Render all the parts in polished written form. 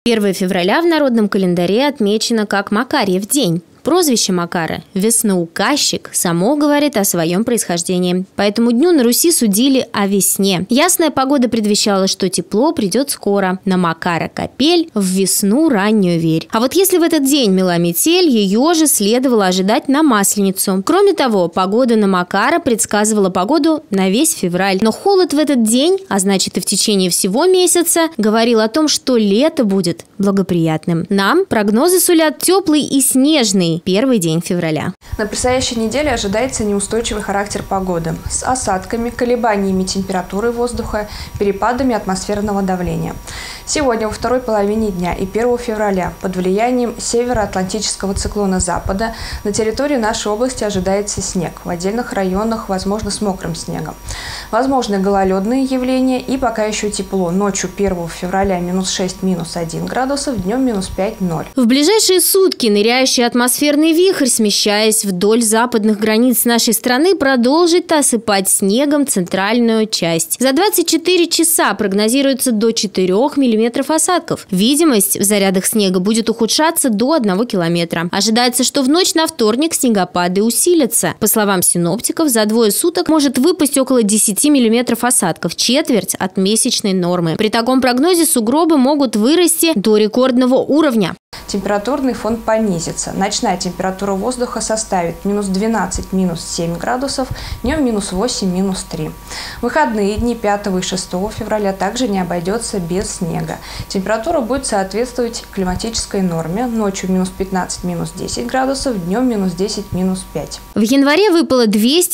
1 февраля в народном календаре отмечено как Макарьев день. Прозвище Макара «Весноуказчик» само говорит о своем происхождении. По этому дню на Руси судили о весне. Ясная погода предвещала, что тепло придет скоро. На Макара капель, в весну раннюю верь. А вот если в этот день мела метель, ее же следовало ожидать на Масленицу. Кроме того, погода на Макара предсказывала погоду на весь февраль. Но холод в этот день, а значит и в течение всего месяца, говорил о том, что лето будет благоприятным. Нам прогнозы сулят теплый и снежный первый день февраля. На предстоящей неделе ожидается неустойчивый характер погоды с осадками, колебаниями температуры воздуха, перепадами атмосферного давления. Сегодня во второй половине дня и 1 февраля под влиянием североатлантического циклона запада на территории нашей области ожидается снег. В отдельных районах, возможно, с мокрым снегом. Возможны гололедные явления и пока еще тепло. Ночью 1 февраля -6, -1 градусов, днем -5, -0. В ближайшие сутки ныряющий атмосферный вихрь, смещаясь вдоль западных границ нашей страны, продолжит осыпать снегом центральную часть. За 24 часа прогнозируется до 4 миллиметров осадков. Видимость в зарядах снега будет ухудшаться до 1 километра. Ожидается, что в ночь на вторник снегопады усилятся. По словам синоптиков, за двое суток может выпасть около 10 миллиметров осадков, четверть от месячной нормы. При таком прогнозе сугробы могут вырасти до рекордного уровня. Температурный фон понизится. Ночная температура воздуха составит -12, -7 градусов, днем -8, -3. Выходные дни 5 и 6 февраля также не обойдется без снега. Температура будет соответствовать климатической норме. Ночью -15, -10 градусов, днем -10, -5. В январе выпало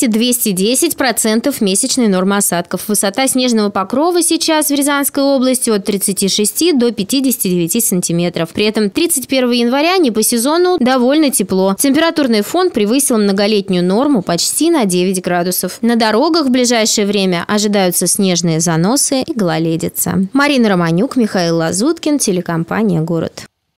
200-210% месячной нормы осадков. Высота снежного покрова сейчас в Рязанской области от 36 до 59 сантиметров. При этом 31 января не по сезону довольно тепло. Температурный фон превысил многолетнюю норму почти на 9 градусов. На дорогах в ближайшее время ожидаются снежные заносы и гололедица. Марина Романюк, Михаил Лазуткин, телекомпания «Город».